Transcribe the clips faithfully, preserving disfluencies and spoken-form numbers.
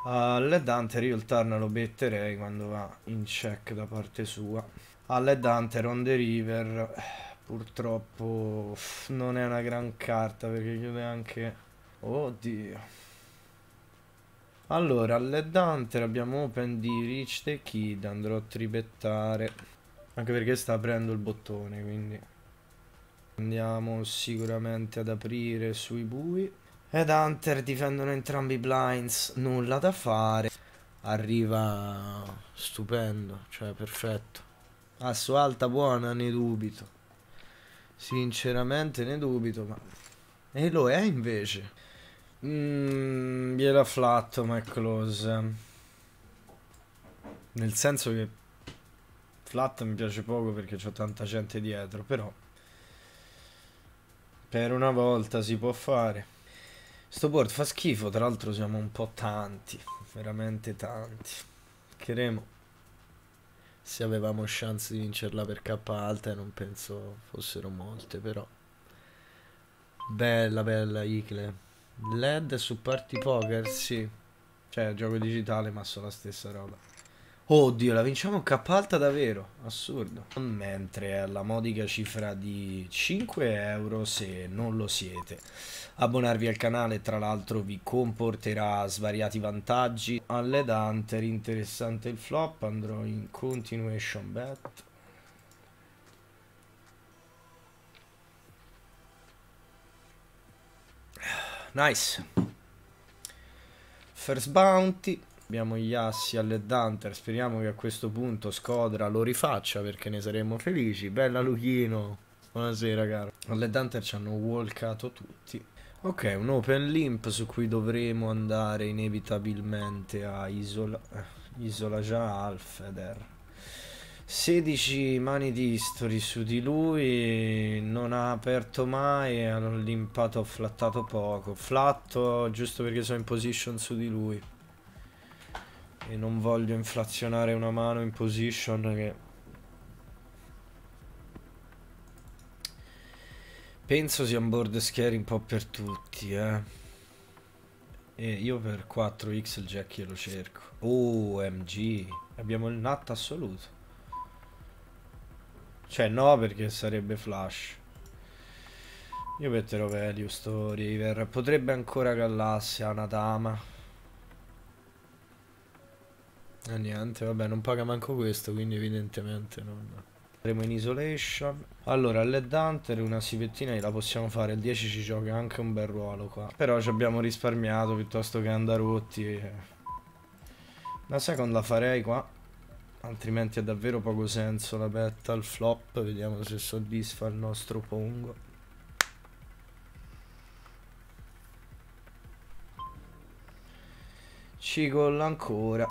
A Led Hunter io il turn lo betterei quando va in check da parte sua. A Led Hunter on the river purtroppo uff, non è una gran carta perché chiude anche... Oddio. Allora, a Led Hunter abbiamo open di Reach the Kid, andrò a tribettare. Anche perché sta aprendo il bottone, quindi... Andiamo sicuramente ad aprire sui bui. Ed Hunter difendono entrambi i blinds, nulla da fare. Arriva stupendo, cioè perfetto. Asso alta buona, ne dubito. Sinceramente ne dubito, ma... E lo è invece. Mmm, gliela flatto, ma è close. Nel senso che flat mi piace poco perché c'ho tanta gente dietro, però... Per una volta si può fare. Sto board fa schifo, tra l'altro siamo un po' tanti, veramente tanti. Chiederemo se avevamo chance di vincerla per K alta e non penso fossero molte, però. Bella, bella, Icle. Led su Party Poker, sì. Cioè, gioco digitale, ma sono la stessa roba. Oddio, la vinciamo K alta davvero, assurdo. Mentre alla modica cifra di cinque euro se non lo siete. Abbonarvi al canale tra l'altro vi comporterà svariati vantaggi. Alle Hunter, interessante il flop, andrò in continuation bet. Nice. First bounty. Abbiamo gli assi alle Hunter. Speriamo che a questo punto Scodra lo rifaccia perché ne saremmo felici. Bella Luchino. Buonasera caro. Alle Hunter ci hanno walkato tutti. Ok, un open limp su cui dovremo andare inevitabilmente a isola. Eh, isola già Alfeder. sedici mani di history su di lui, non ha aperto mai, hanno limpato, ho flattato poco. Flatto giusto perché sono in position su di lui. E non voglio inflazionare una mano in position che... Penso sia un board scary un po' per tutti, eh. E io per quattro x il jack glielo cerco. O M G. Abbiamo il nut assoluto. Cioè no, perché sarebbe flash. Io metterò value sto river. Potrebbe ancora Gallassia, una dama. E niente, vabbè, non paga manco questo, quindi evidentemente non... Andremo in isolation. Allora, Led Hunter una sivettina la possiamo fare. Il dieci ci gioca anche un bel ruolo qua. Però ci abbiamo risparmiato piuttosto che andare rotti. E... Una second la farei qua. Altrimenti ha davvero poco senso la bet al flop. Vediamo se soddisfa il nostro pongo. Ci colla ancora.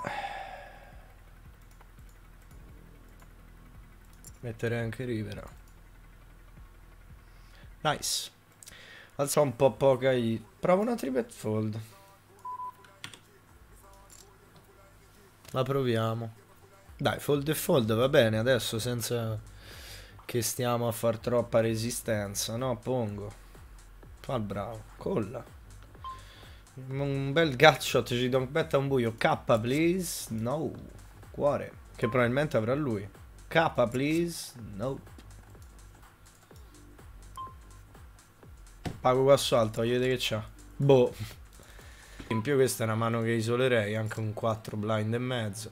Metterei anche Rivera. Nice. Alza un po' poca I. Provo una triplet fold. La proviamo. Dai, fold e fold va bene adesso senza che stiamo a far troppa resistenza. No, pongo. Fa il bravo. Colla. Un bel gutshot. Ci do un bet a un buio. K, please. No. Cuore. Che probabilmente avrà lui. K, please. No. Pago qua su alto. Voglio vedere che c'ha. Boh. In più questa è una mano che isolerei. Anche un quattro blind e mezzo.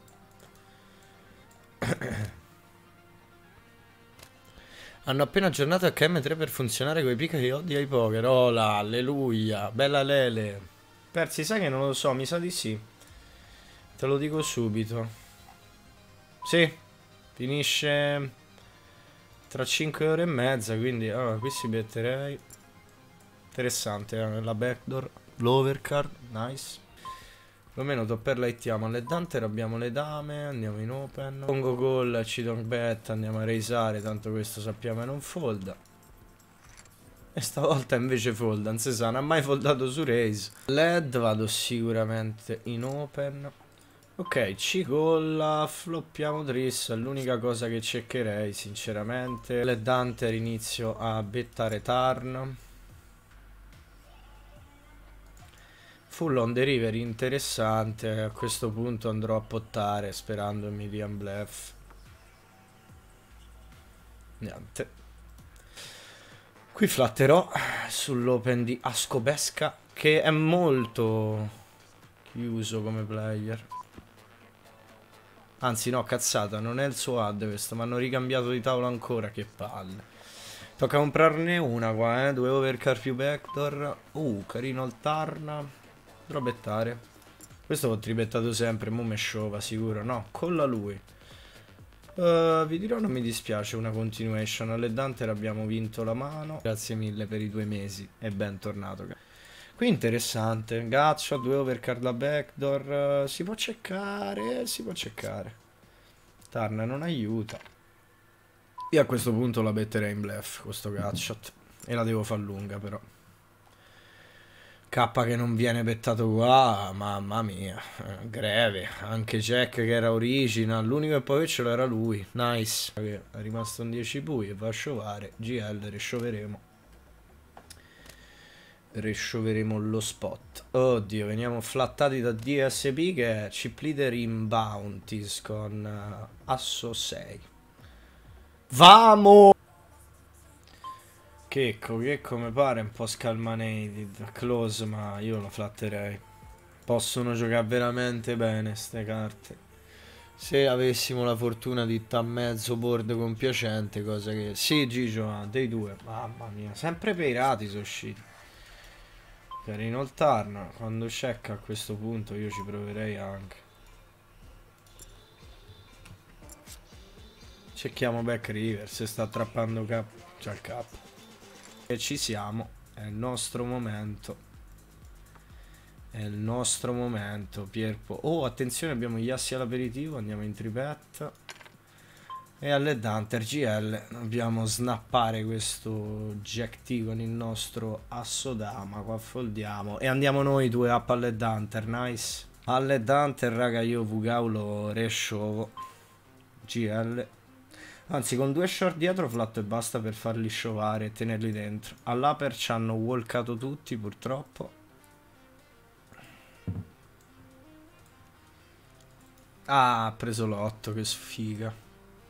Hanno appena aggiornato H M tre per funzionare con i pick che odia i poker. Oh là, alleluia. Bella Lele. Persi, sai che non lo so, mi sa di sì. Te lo dico subito. Sì. Finisce tra cinque ore e mezza, quindi allora, qui si metterei. Interessante, eh, la backdoor. L'overcard, nice. Più o meno topper lightiamo alle Hunter, abbiamo le dame, andiamo in open. Pongo call, ci do un bet, andiamo a raisare, tanto questo sappiamo che non folda. E stavolta invece folda, non si sa, non ha mai foldato su raise. Led vado sicuramente in open. Ok, ci colla, floppiamo tris, è l'unica cosa che cercherei sinceramente. Led Hunter inizio a bettare turn. Full on the river interessante. A questo punto andrò a pottare sperando in medium bluff. Niente. Qui flatterò sull'open di Ascobesca, che è molto chiuso come player. Anzi no, cazzata, non è il suo ad questo, mi hanno ricambiato di tavolo ancora, che palle. Tocca comprarne una qua, eh, due overcard più backdoor. Uh, carino il Tarna. Drobettare. Questo l'ho tribettato sempre, mo me sciova sicuro, no, colla lui. Uh, vi dirò, non mi dispiace una continuation. Alle Danter abbiamo vinto la mano. Grazie mille per i due mesi e bentornato. Qui interessante, Gaccia, due overcard da backdoor, uh, si può cercare, si può cercare. Tarna non aiuta. Io a questo punto la betterei in bluff, questo Gatshot, e la devo far lunga però. K che non viene bettato qua, mamma mia, eh, greve, anche Jack che era original, l'unico che poi avercelo era lui, nice. È rimasto un dieci pui e va a sciovare, G L, rescioveremo. Rescioveremo lo spot. Oddio, veniamo flattati da D S P che è chip leader in bounties con uh, asso sei. Vamo! Checco, che come pare un po' scalmanated, close, ma io lo flatterei. Possono giocare veramente bene ste carte. Se avessimo la fortuna di sta mezzo board compiacente, cosa che... Sì, Gigio, ah, dei due, mamma mia, sempre per i rati sono usciti. Carino il Tarna, quando check a questo punto io ci proverei anche. Cerchiamo back river, se sta attrappando cap, c'è il cap. E ci siamo, è il nostro momento. È il nostro momento, Pierpo. Oh, attenzione, abbiamo gli assi all'aperitivo, andiamo in tripet. E alle Danter G L dobbiamo snappare questo Jack T con il nostro asso dama. Qua foldiamo e andiamo noi due up alle Danter, nice. Alle Danter, raga, io Vugau lo resciovo. G L. Anzi, con due short dietro flatto e basta per farli sciovare e tenerli dentro. All'aper ci hanno walkato tutti, purtroppo. Ah, ha preso l'otto, che sfiga.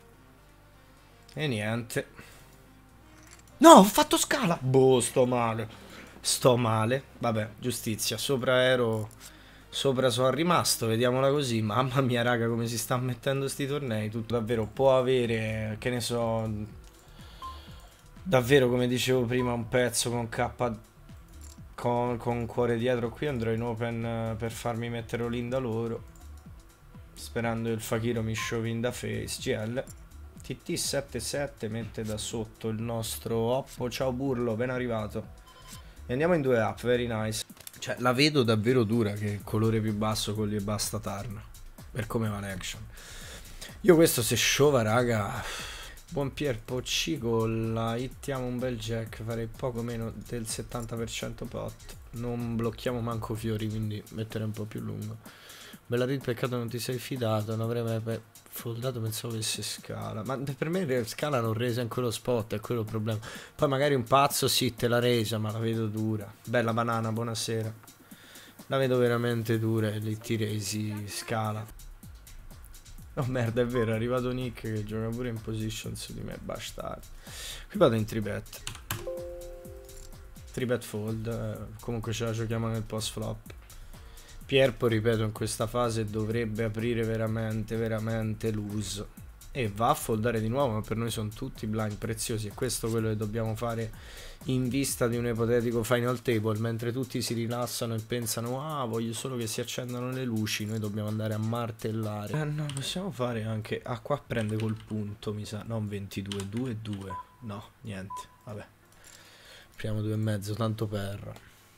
E niente. No, ho fatto scala. Boh, sto male. Sto male. Vabbè, giustizia. Sopra ero... Sopra sono rimasto, vediamola così. Mamma mia, raga, come si sta mettendo sti tornei. Tutto davvero può avere, che ne so... Davvero, come dicevo prima, un pezzo con K... Con, con cuore dietro. Qui andrò in open per farmi mettere all-in da loro. Sperando il Fakiro mi show in da face. G L. T T sette sette mette da sotto il nostro Oppo. Ciao Burlo, ben arrivato. E andiamo in due up, very nice. Cioè, la vedo davvero dura che il colore più basso con gli basta Tarna. Per come va l'action. Io questo se sciova, raga. Buon Pierpo C con la hittiamo un bel jack. Farei poco meno del settanta per cento pot. Non blocchiamo manco fiori, quindi mettere un po' più lungo. Bella read, peccato non ti sei fidato. Non avrei mai foldato, pensavo avesse scala. Ma per me scala non resa in quello spot, è quello il problema. Poi magari un pazzo sì te la resa, ma la vedo dura. Bella banana, buonasera. La vedo veramente dura e lì ti resi scala. Oh merda, è vero, è arrivato Nick che gioca pure in position su di me, bastardo. Qui vado in tribet. Tribet fold, eh, comunque ce la giochiamo nel post flop. Pierpo, ripeto, in questa fase dovrebbe aprire veramente, veramente loose. E va a foldare di nuovo, ma per noi sono tutti blind preziosi. E questo è quello che dobbiamo fare in vista di un ipotetico final table. Mentre tutti si rilassano e pensano, ah, voglio solo che si accendano le luci, noi dobbiamo andare a martellare. Eh no, possiamo fare anche... Ah, qua prende col punto, mi sa. Non ventidue, due due. No, niente, vabbè. Apriamo due e mezzo, tanto per...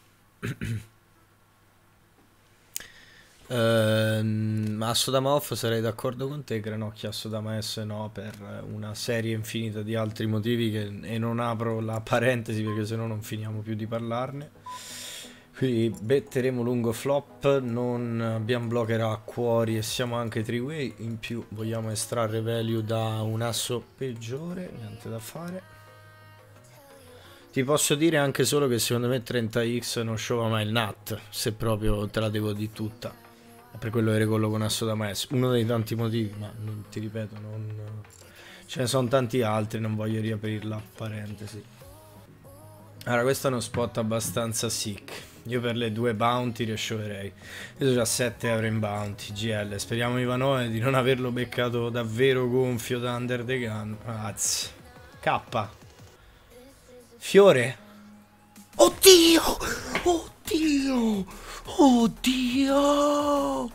Uh, Assodama off sarei d'accordo con te, Granocchia. Assodama S no, per una serie infinita di altri motivi che, e non apro la parentesi perché sennò non finiamo più di parlarne. Quindi betteremo lungo flop, non abbiamo blocker a cuori e siamo anche three way. In più vogliamo estrarre value da un asso peggiore, niente da fare. Ti posso dire anche solo che secondo me trenta x non sciova mai il nut, se proprio te la devo di tutta. È per quello che ricollo con Asso da Maestro. Uno dei tanti motivi, ma non, ti ripeto, non... ce ne sono tanti altri, non voglio riaprirla, parentesi. Allora, questo è uno spot abbastanza sick. Io per le due bounty riescioverei. Io ho già sette euro in bounty, G L. Speriamo Ivanove di non averlo beccato davvero gonfio da Under the Gun. Az. K. Fiore. Oddio! Oddio! Oddio!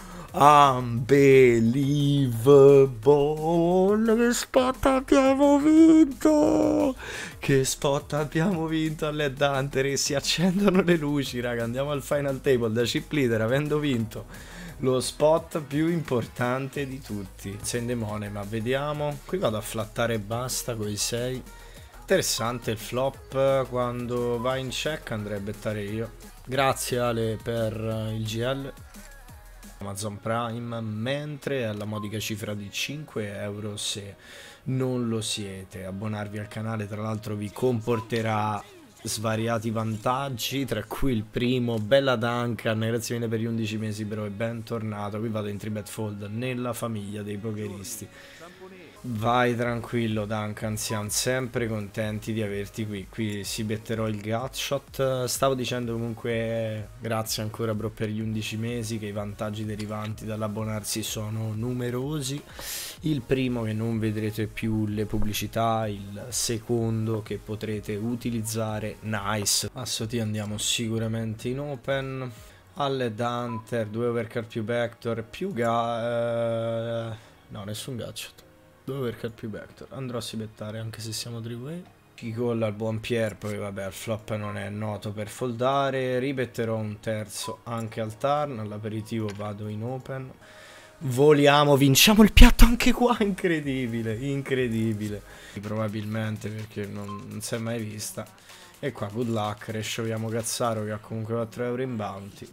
Unbelievable! Che spot abbiamo vinto! Che spot abbiamo vinto alle Dante e si accendono le luci, raga. Andiamo al final table da chip leader avendo vinto lo spot più importante di tutti. Sendemone, ma vediamo. Qui vado a flattare e basta con i sei. Interessante il flop, quando va in check andrei a bettare io. Grazie Ale per il G L. Amazon Prime, mentre alla modica cifra di cinque euro se non lo siete. Abbonarvi al canale tra l'altro vi comporterà svariati vantaggi, tra cui il primo, bella Duncan, grazie mille per gli undici mesi bro e bentornato. Qui vado in three bet fold nella famiglia dei pokeristi. Vai tranquillo Duncan, siamo sempre contenti di averti qui. Qui si betterò il gutshot. Stavo dicendo comunque grazie ancora bro per gli undici mesi, che i vantaggi derivanti dall'abbonarsi sono numerosi. Il primo, che non vedrete più le pubblicità. Il secondo, che potrete utilizzare nice. Asso T andiamo sicuramente in open. Alle Dunter, due overcard più backdoor più ga... Uh, no, nessun gutshot. Dove overcard più backdoor. Andrò a si bettare anche se siamo three way. Picolla al buon Pier, poi vabbè il flop non è noto per foldare. Ribetterò un terzo anche al turn. All'aperitivo vado in open. Voliamo, vinciamo il piatto anche qua. Incredibile, incredibile. Probabilmente perché non, non si è mai vista. E qua good luck, rescioviamo Cazzaro che ha comunque quattro euro in bounty.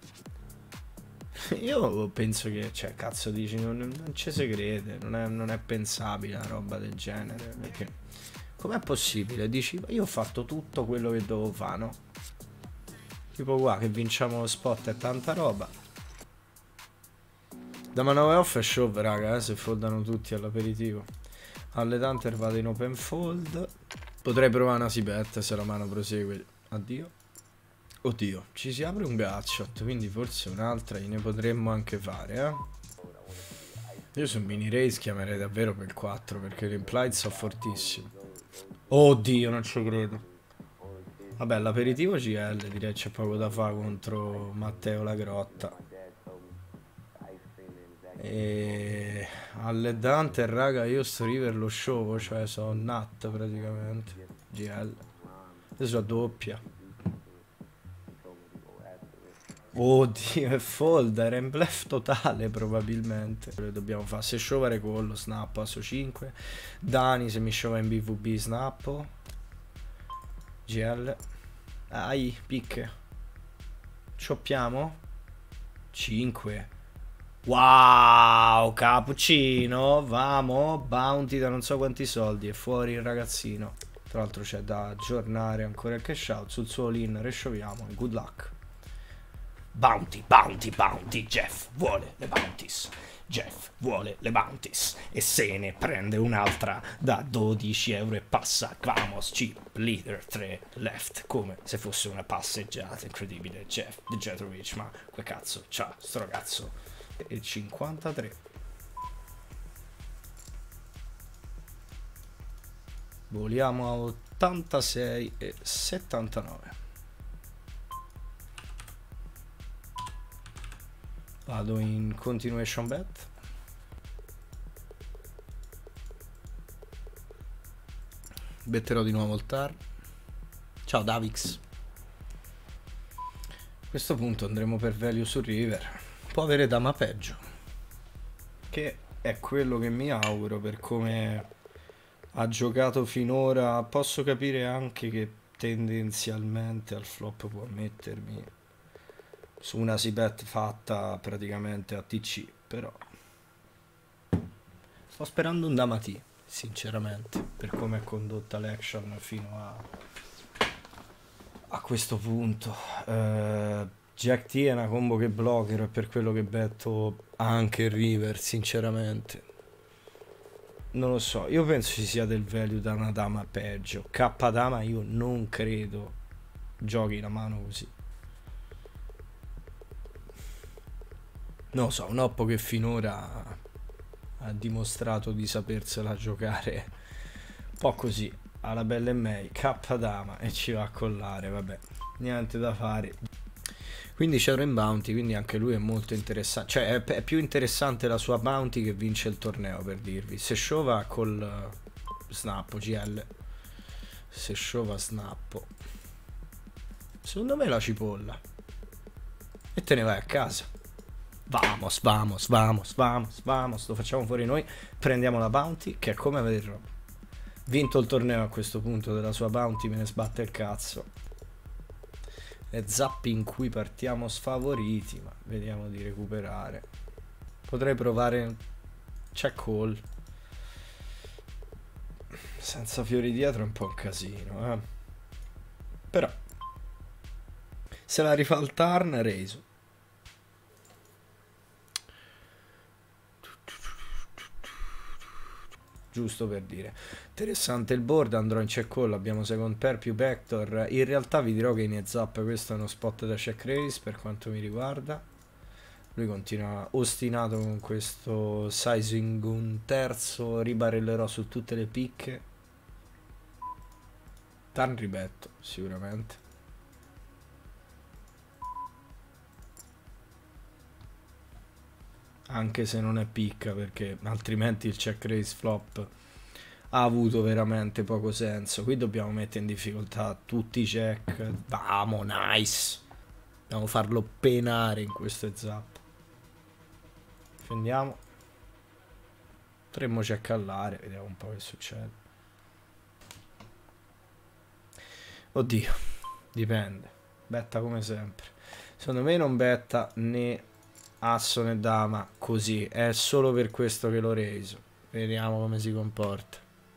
Io penso che, cioè, cazzo dici, non, non ci si crede, non è, non è pensabile una roba del genere, perché com'è possibile? Dici, io ho fatto tutto quello che dovevo fare, no? Tipo qua, che vinciamo lo spot è tanta roba. Da nove off e show, raga, eh, se foldano tutti all'aperitivo. Alle Dunter vado in open fold. Potrei provare una sibetta se la mano prosegue. Addio. Oddio, ci si apre un gutshot, quindi forse un'altra ne potremmo anche fare, eh. Io su mini race chiamerei davvero per il quattro, perché le implied sono fortissime. Oddio, non ci credo. Vabbè, l'aperitivo G L, direi c'è poco da fare contro Matteo La Grotta. E alle Dante, raga, io sto river lo show, cioè sono nut praticamente. G L. Adesso a doppia. Oddio, è fold, era in bluff totale probabilmente. Dobbiamo fare se sciovare con lo snap asso cinque. Dani se mi sciova in B V B snappo. G L. Ai, picche. Cioppiamo. cinque. Wow, cappuccino. Vamo, bounty da non so quanti soldi. È fuori il ragazzino. Tra l'altro c'è da aggiornare ancora il cash out. Sul suo lean rescioviamo. Good luck. Bounty, bounty, bounty, Jeff vuole le bounties, Jeff vuole le bounties e se ne prende un'altra da dodici euro e passa. Vamos, chip, leader, tre, left, come se fosse una passeggiata, incredibile, Jeff, The Jetrovic, ma che cazzo, c'ha sto ragazzo, e cinquantatré. Voliamo a ottantasei e settantanove. Vado in continuation bet. Betterò di nuovo il tar. Ciao Davix. A questo punto andremo per value su river. Può avere dama peggio, che è quello che mi auguro per come ha giocato finora. Posso capire anche che tendenzialmente al flop può mettermi su una sibet fatta praticamente a T C, però sto sperando un dama T, sinceramente, per come è condotta l'action fino a A questo punto eh, Jack T è una combo che blocker, per quello che betto anche il river, sinceramente. Non lo so, io penso ci sia del value da una dama peggio. K dama io non credo giochi la mano così. Non lo so, un Oppo che finora ha dimostrato di sapersela giocare un po' così, alla bella e May, K dama e ci va a collare, vabbè, niente da fare. Quindi c'è Rain Bounty, quindi anche lui è molto interessante, cioè è, è più interessante la sua Bounty che vince il torneo, per dirvi. Se Shova col uh, snappo G L, se Shova snappo, secondo me la cipolla e te ne vai a casa. Vamos, vamos, vamos, vamos, vamos, lo facciamo fuori noi, prendiamo la Bounty, che è come aver vinto il torneo a questo punto della sua Bounty, me ne sbatte il cazzo. È zappi in cui partiamo sfavoriti, ma vediamo di recuperare. Potrei provare check call. Senza fiori dietro è un po' un casino, eh. Però se la rifà il turn, reso. Giusto per dire. Interessante il board, andrò in check call, abbiamo second pair più backdoor. In realtà vi dirò che in heads up questo è uno spot da check raise per quanto mi riguarda. Lui continua ostinato con questo sizing un terzo, ribarellerò su tutte le picche. Turn ribetto, sicuramente. Anche se non è picca, perché altrimenti il check raise flop ha avuto veramente poco senso. Qui dobbiamo mettere in difficoltà tutti i check. Vamo, nice. Dobbiamo farlo penare in questo zap. Difendiamo. Potremmo checkallare, vediamo un po' che succede. Oddio, dipende. Betta come sempre. Secondo me non betta né asso né dama così. È solo per questo che l'ho reso. Vediamo come si comporta.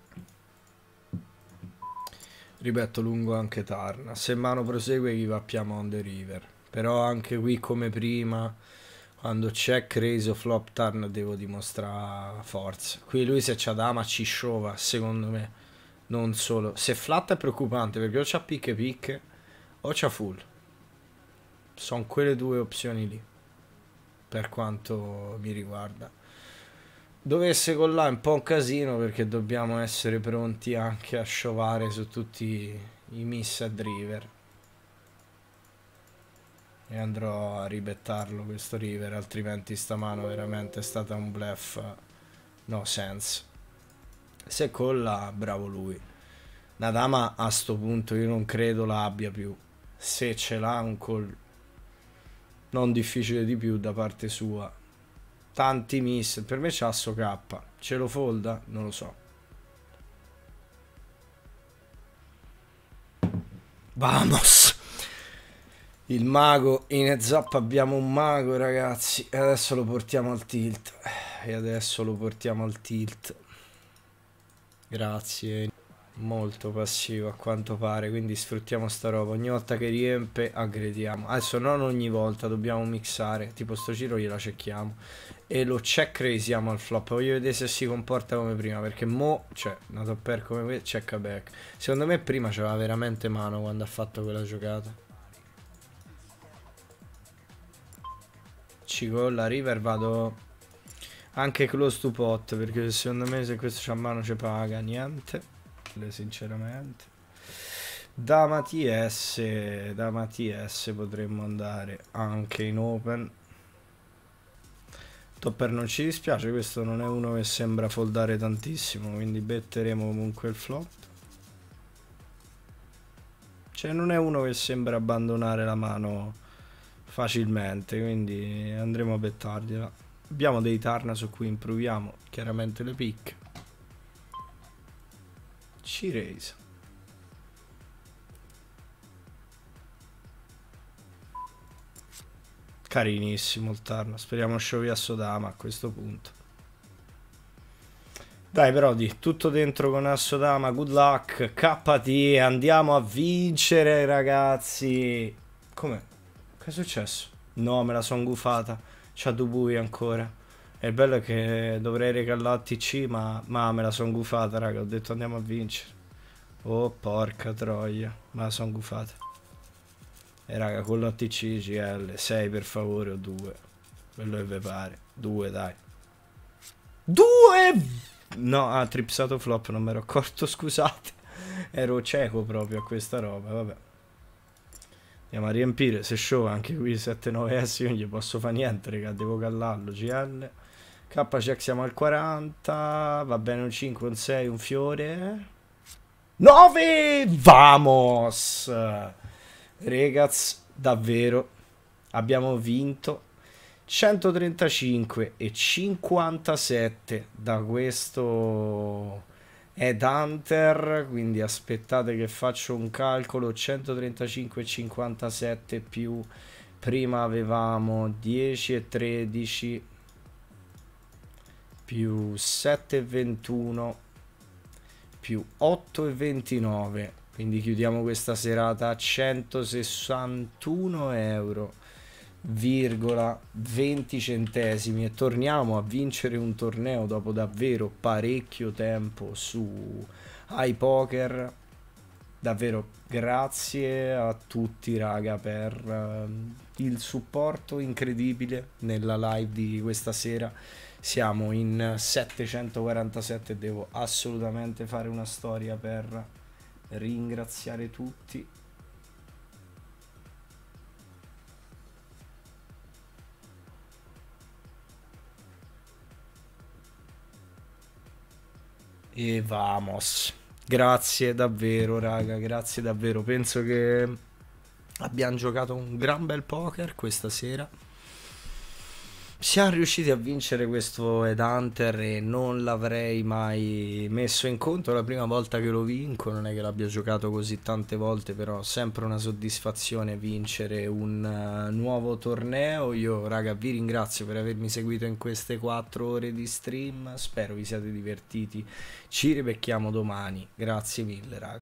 Ribetto lungo anche turn. Se mano prosegue gli vappiamo on the river. Però anche qui come prima, quando check raise o flop turn devo dimostrare forza. Qui lui se c'ha dama ci sciova, secondo me. Non solo. Se flat è preoccupante perché o c'ha picche picche o c'ha full. Sono quelle due opzioni lì, per quanto mi riguarda. Dovesse collare un po' un casino perché dobbiamo essere pronti anche a sciovare su tutti i missed river. E andrò a ribettarlo questo river, altrimenti sta mano veramente è stata un bluff no sense. Se colla, bravo lui. Una dama a sto punto io non credo la abbia più. Se ce l'ha un call non difficile di più da parte sua. Tanti miss, per me c'ha asso K. Ce lo folda? Non lo so. Vamos! Il mago, in heads up abbiamo un mago ragazzi. E adesso lo portiamo al tilt. E adesso lo portiamo al tilt. Grazie. Molto passivo a quanto pare, quindi sfruttiamo sta roba. Ogni volta che riempie aggrediamo. Adesso non ogni volta, dobbiamo mixare. Tipo sto giro gliela cecchiamo e lo check raisiamo al flop. Voglio vedere se si comporta come prima, perché mo, cioè, una top pair come questo, check a back. Secondo me prima c'aveva veramente mano quando ha fatto quella giocata. Ci con la river vado anche close to pot, perché secondo me se questo c'ha mano ci paga niente, sinceramente. Dama T S, Dama T S potremmo andare anche in open. Topper non ci dispiace, questo non è uno che sembra foldare tantissimo, quindi betteremo comunque il flop. Cioè non è uno che sembra abbandonare la mano facilmente, quindi andremo a bettargliela. Abbiamo dei turn su cui improviamo chiaramente le pick. Ci raise. Carinissimo il turn. Speriamo sciovi a Sodama a questo punto. Dai Brody, tutto dentro con Assodama, good luck, K T, andiamo a vincere ragazzi. Come? Che è successo? No, me la son gufata, c'ha Dubui ancora. E il bello è che dovrei regalare T C, ma, ma me la son gufata raga, ho detto andiamo a vincere. Oh porca troia, me la son gufata. E raga, con l'A T C G L, sei per favore o due? Quello che vi pare, due dai. Due! No, ha ah, tripsato flop, non mi ero accorto, scusate. Ero cieco proprio a questa roba, vabbè. Andiamo a riempire, se show anche qui sette nove S, io non gli posso fare niente, raga, devo callarlo, G L. K check siamo al quaranta, va bene un cinque, un sei, un fiore. nove! Vamos! Ragazzi, davvero, abbiamo vinto. centotrentacinque e cinquantasette da questo Headhunter, quindi aspettate che faccio un calcolo. Centotrentacinque e cinquantasette più prima avevamo dieci e tredici più sette e ventuno più otto e ventinove, quindi chiudiamo questa serata a centosessantuno euro virgola venti centesimi e torniamo a vincere un torneo dopo davvero parecchio tempo su iPoker. Davvero grazie a tutti raga per uh, il supporto incredibile nella live di questa sera. Siamo in settecentoquarantasette e devo assolutamente fare una storia per ringraziare tutti. E vamos. Grazie davvero, raga, grazie davvero. Penso che abbiamo giocato un gran bel poker questa sera. Siamo riusciti a vincere questo Headhunter e non l'avrei mai messo in conto. È la prima volta che lo vinco, non è che l'abbia giocato così tante volte, però sempre una soddisfazione vincere un uh, nuovo torneo. Io raga vi ringrazio per avermi seguito in queste quattro ore di stream, spero vi siate divertiti, ci ribecchiamo domani, grazie mille raga.